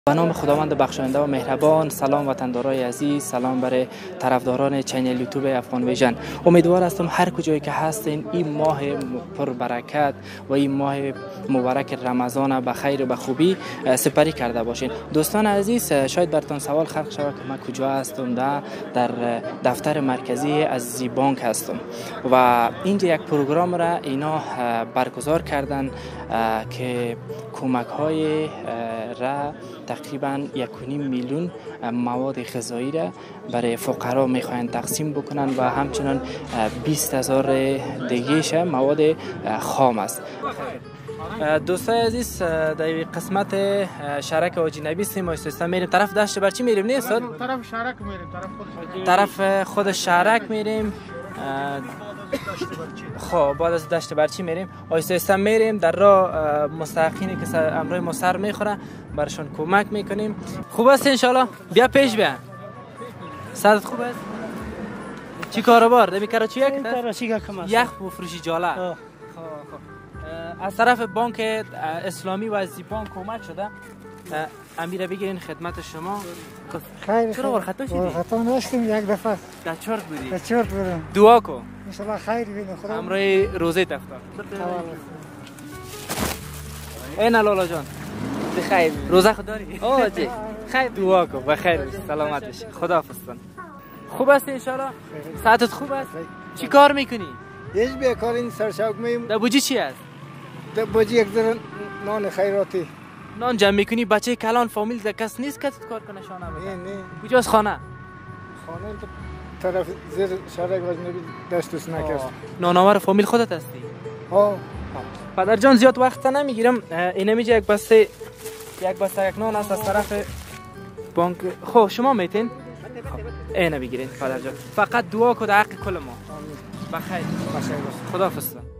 به نام خداوند بخشاینده و مهربان. سلام وطندارای عزیز، سلام برای طرفداران چینل یوتیوب افغان ویژن. امیدوار هستم هر کجایی که هستین این ماه پر برکت و این ماه مبارک رمضان به خیر و به خوبی سپری کرده باشین. دوستان عزیز، شاید براتون سوال خلق شود که من کجا هستم؟ در دفتر مرکزی عزیزی بانک هستم و اینجا یک پروگرام را اینا برگزار کردن که کمک های را تقریبا 1.5 میلیون مواد غذایی را برای فقرا میخواین تقسیم بکنن و همچنان 20,000 دیگهش مواد خام است. دوستای عزیز، در قسمت شرک حاجی نبی سیم سیستم میریم. طرف دشت برچی میریم؟ نه استاد، طرف شرک میریم، طرف خود شرک میریم. خب بعد از دشت برچی میریم آیسته میریم در راه مستحقینی که امروز ما سر میخوره برشان کمک میکنیم. خوب است انشالله؟ بیا پیش بیا. صدت خوب است؟ چی کاروبار؟ دمی کراچی یک؟ یخ بفروشی جاله. خب از طرف بانک اسلامی و از بانک کمک شده. امیره بگیرین خدمت شما. خیر. چرا ورخطا شدی؟ ورخطا نشدیم یک دفعه. در چرت بودی؟ در چرت بودم. دعا کن. انشالله خیر بینه خدا. امروی روزه تفتار. این لالا جان. بخیر. روزه خود داری؟ اوه جی. خیر دعا کن بخیر باشی، سلامت باشی. خداحافظ. خوب است ان شاء الله؟ صحتت خوب است؟ چی کار میکنی؟ هیچ بیکار این سرشوق میم. در بوجی چی است؟ در بوجی یک ذره نان خیراتی. نان جمع میکنی؟ بچه کلان فامیل در کس نیست که کار کنه شانه نه نه. کجاست خانه؟ خانه طرف زیر شرک وجنبی دستوس نکرد. نانآور فامیل خودت هستی؟ ها. پدر جان زیاد وقت نمیگیرم. اینا میگه یک بسته یک نان است از طرف بانک. خب شما میتین؟ اینا بگیرین پدر جان. فقط دعا کن در حق کل ما. بخیر. بخیر. خداحافظ.